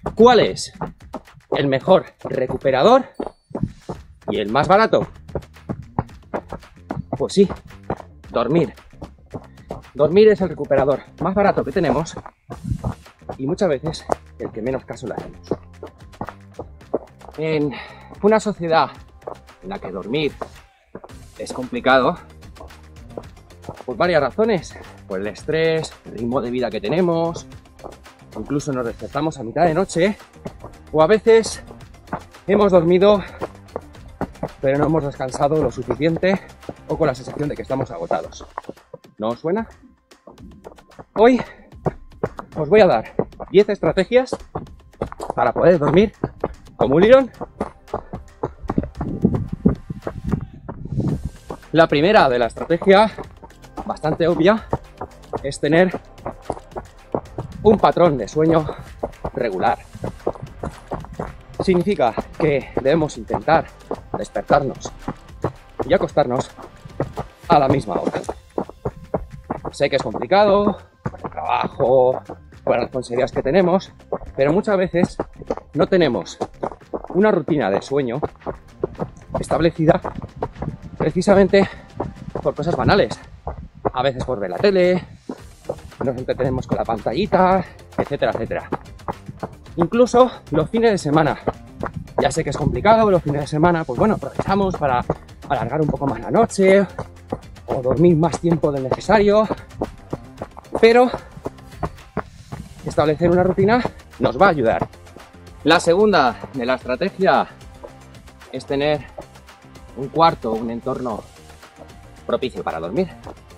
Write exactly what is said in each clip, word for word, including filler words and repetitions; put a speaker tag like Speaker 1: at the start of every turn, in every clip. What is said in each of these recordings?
Speaker 1: ¿Cuál es el mejor recuperador y el más barato? Pues sí, dormir. Dormir es el recuperador más barato que tenemos y muchas veces el que menos caso le hacemos. En una sociedad en la que dormir es complicado, por varias razones, por el estrés, el ritmo de vida que tenemos, incluso nos despertamos a mitad de noche, o a veces hemos dormido pero no hemos descansado lo suficiente o con la sensación de que estamos agotados. ¿No os suena? Hoy os voy a dar diez estrategias para poder dormir como un lirón. La primera de la estrategia, bastante obvia, es tener un patrón de sueño regular. Significa que debemos intentar despertarnos y acostarnos a la misma hora. Sé que es complicado, por el trabajo, por las responsabilidades que tenemos, pero muchas veces no tenemos una rutina de sueño establecida precisamente por cosas banales. A veces por ver la tele, nos entretenemos con la pantallita, etcétera, etcétera. Incluso los fines de semana. Ya sé que es complicado, los fines de semana, pues bueno, aprovechamos para alargar un poco más la noche o dormir más tiempo del necesario, pero establecer una rutina nos va a ayudar. La segunda de la estrategia es tener un cuarto, un entorno propicio para dormir.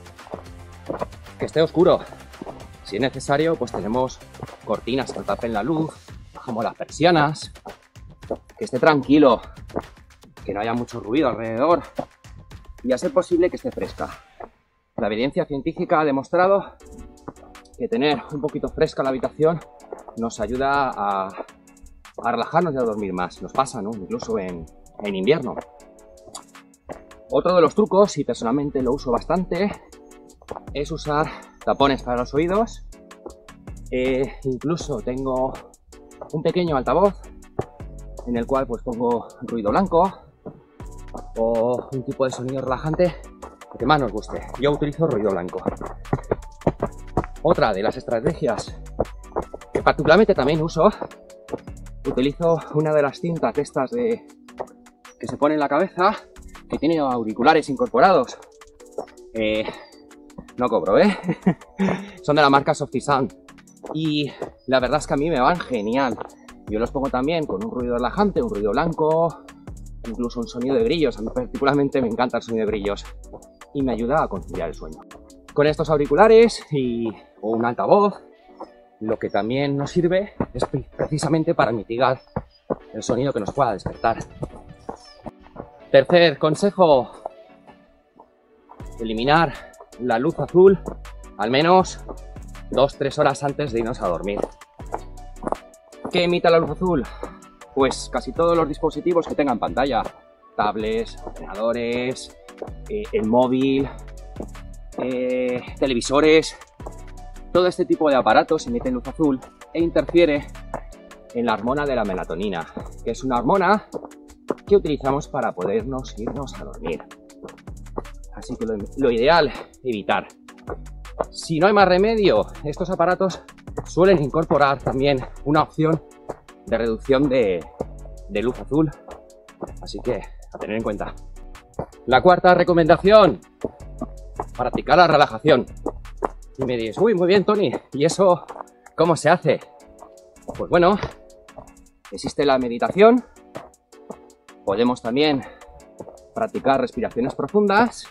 Speaker 1: Que esté oscuro. Si es necesario, pues tenemos cortinas que tapen la luz, bajamos las persianas, que esté tranquilo, que no haya mucho ruido alrededor y a ser posible que esté fresca. La evidencia científica ha demostrado que tener un poquito fresca la habitación nos ayuda a, a relajarnos y a dormir más. Nos pasa, ¿no? Incluso en, en invierno. Otro de los trucos, y personalmente lo uso bastante, es usar tapones para los oídos. Eh, incluso tengo un pequeño altavoz en el cual pues pongo ruido blanco o un tipo de sonido relajante que más nos guste. Yo utilizo ruido blanco. Otra de las estrategias que particularmente también uso, utilizo una de las cintas estas de que se pone en la cabeza, que tiene auriculares incorporados. Eh, no cobro, ¿eh? Son de la marca Softisound y la verdad es que a mí me van genial. Yo los pongo también con un ruido relajante, un ruido blanco, incluso un sonido de grillos. A mí particularmente me encanta el sonido de grillos y me ayuda a conciliar el sueño. Con estos auriculares y o un altavoz, lo que también nos sirve es precisamente para mitigar el sonido que nos pueda despertar. Tercer consejo, eliminar la luz azul al menos dos tres horas antes de irnos a dormir. ¿Qué emite la luz azul? Pues casi todos los dispositivos que tengan pantalla, tablets, ordenadores, eh, el móvil, eh, televisores, todo este tipo de aparatos emiten luz azul e interfiere en la hormona de la melatonina, que es una hormona que utilizamos para podernos irnos a dormir. Así que lo, lo ideal, evitar. Si no hay más remedio, estos aparatos suelen incorporar también una opción de reducción de, de luz azul, así que a tener en cuenta. La cuarta recomendación, practicar la relajación. Y me dices, uy, muy bien, Tony, ¿y eso cómo se hace? Pues bueno, existe la meditación, podemos también practicar respiraciones profundas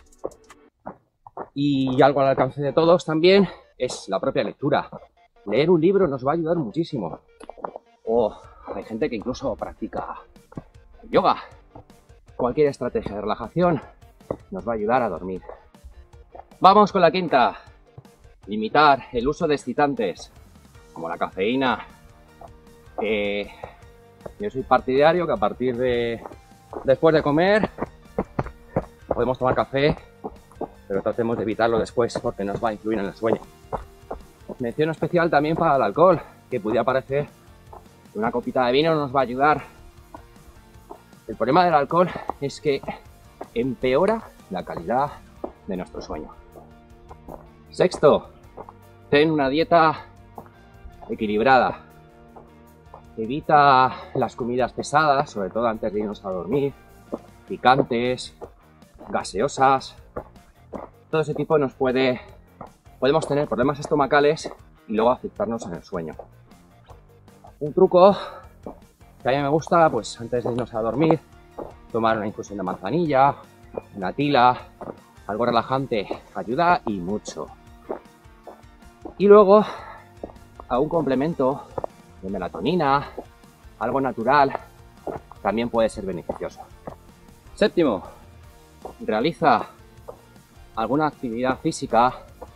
Speaker 1: y algo al alcance de todos también es la propia lectura. Leer un libro nos va a ayudar muchísimo. O hay gente que incluso practica yoga. Cualquier estrategia de relajación nos va a ayudar a dormir. Vamos con la quinta. Limitar el uso de excitantes, como la cafeína. Eh, yo soy partidario que a partir de después de comer podemos tomar café, pero tratemos de evitarlo después porque nos va a influir en el sueño. Mención especial también para el alcohol, que pudiera parecer Una copita de vino nos va a ayudar. El problema del alcohol es que empeora la calidad de nuestro sueño. Sexto, ten una dieta equilibrada. Evita las comidas pesadas, sobre todo antes de irnos a dormir, picantes, gaseosas. Todo ese tipo nos puede... Podemos tener problemas estomacales y luego afectarnos en el sueño. Un truco que a mí me gusta, pues antes de irnos a dormir, tomar una infusión de manzanilla, una tila, algo relajante, ayuda y mucho. Y luego, a un complemento de melatonina, algo natural, también puede ser beneficioso. Séptimo, realiza alguna actividad física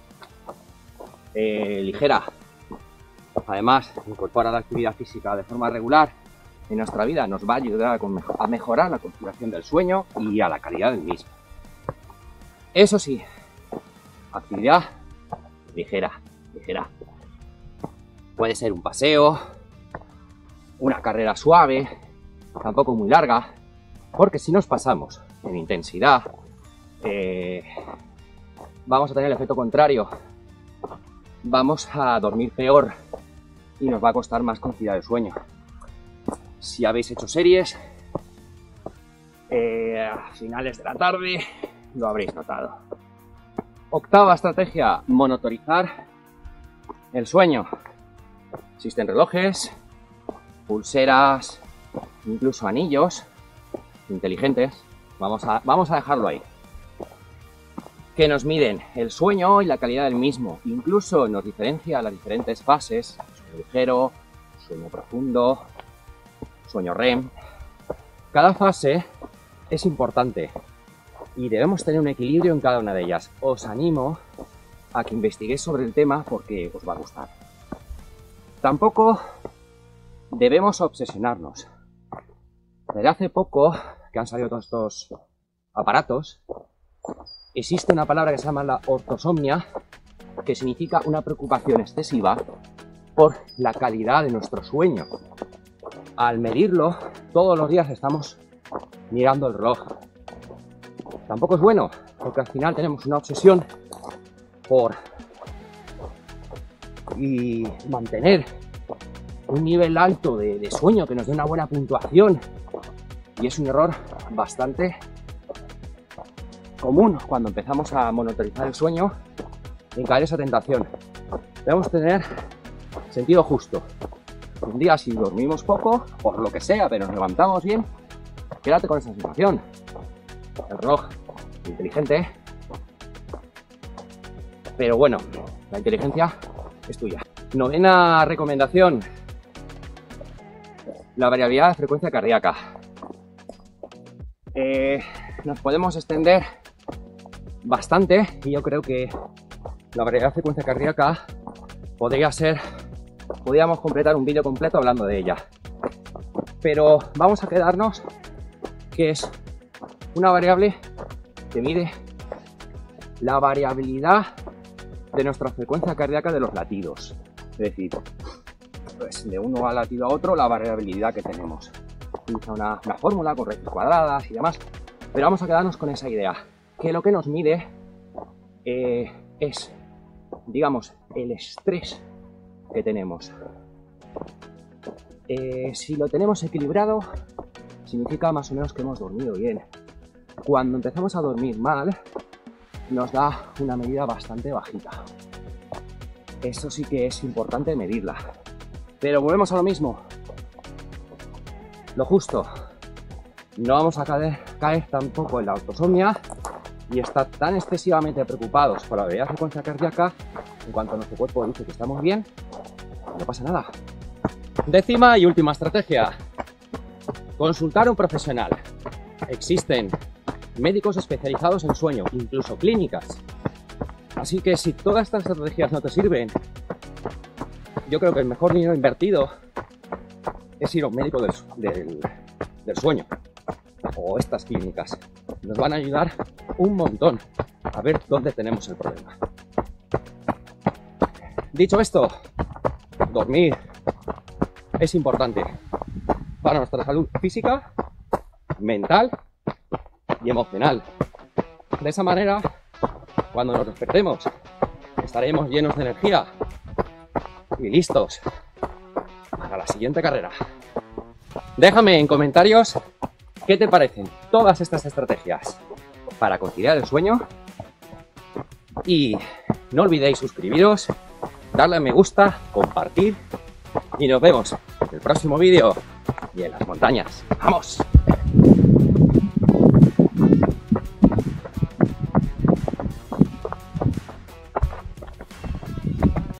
Speaker 1: eh, ligera. Además, incorporar la actividad física de forma regular en nuestra vida nos va a ayudar a mejorar la conciliación del sueño y a la calidad del mismo. Eso sí, actividad ligera, ligera. Puede ser un paseo, una carrera suave, tampoco muy larga, porque si nos pasamos en intensidad, eh, vamos a tener el efecto contrario. Vamos a dormir peor y nos va a costar más conciliar el sueño. Si habéis hecho series, eh, a finales de la tarde, lo habréis notado. Octava estrategia, monitorizar el sueño. Existen relojes, pulseras, incluso anillos inteligentes. Vamos a, vamos a dejarlo ahí. Que nos miden el sueño y la calidad del mismo. Incluso nos diferencia las diferentes fases. Sueño ligero, sueño profundo, sueño R E M. Cada fase es importante y debemos tener un equilibrio en cada una de ellas. Os animo a que investiguéis sobre el tema porque os va a gustar. Tampoco debemos obsesionarnos. Desde hace poco que han salido todos estos aparatos, existe una palabra que se llama la ortosomnia, que significa una preocupación excesiva por la calidad de nuestro sueño. Al medirlo, todos los días estamos mirando el reloj. Tampoco es bueno, porque al final tenemos una obsesión por y mantener un nivel alto de, de sueño que nos dé una buena puntuación. Y es un error bastante común cuando empezamos a monitorizar el sueño en caer esa tentación. Debemos tener sentido justo. Un día si dormimos poco, por lo que sea, pero nos levantamos bien, quédate con esa sensación. El reloj inteligente, pero bueno, la inteligencia es tuya. Novena recomendación, la variabilidad de frecuencia cardíaca. Eh, nos podemos extender bastante y yo creo que la variabilidad de frecuencia cardíaca podría ser, podríamos completar un vídeo completo hablando de ella, pero vamos a quedarnos que es una variable que mide la variabilidad de nuestra frecuencia cardíaca de los latidos, es decir, pues de uno al latido a otro la variabilidad que tenemos. Utiliza una, una fórmula con raíces cuadradas y demás, pero vamos a quedarnos con esa idea, que lo que nos mide eh, es, digamos, el estrés que tenemos. Eh, si lo tenemos equilibrado, significa más o menos que hemos dormido bien. Cuando empezamos a dormir mal, nos da una medida bastante bajita. Eso sí que es importante medirla. Pero volvemos a lo mismo. Lo justo. No vamos a caer, caer tampoco en la ortosomnia y estar tan excesivamente preocupados por la variabilidad de frecuencia cardíaca. En cuanto a nuestro cuerpo dice que estamos bien, no pasa nada. Décima y última estrategia. Consultar a un profesional. Existen médicos especializados en sueño, incluso clínicas. Así que si todas estas estrategias no te sirven, yo creo que el mejor dinero invertido es ir a un médico del, del, del sueño o estas clínicas. Nos van a ayudar un montón a ver dónde tenemos el problema. Dicho esto, dormir es importante para nuestra salud física, mental y emocional. De esa manera, cuando nos despertemos, estaremos llenos de energía y listos para la siguiente carrera. Déjame en comentarios qué te parecen todas estas estrategias para conciliar el sueño y no olvidéis suscribiros, darle a me gusta, compartir y nos vemos en el próximo vídeo y en las montañas. ¡Vamos!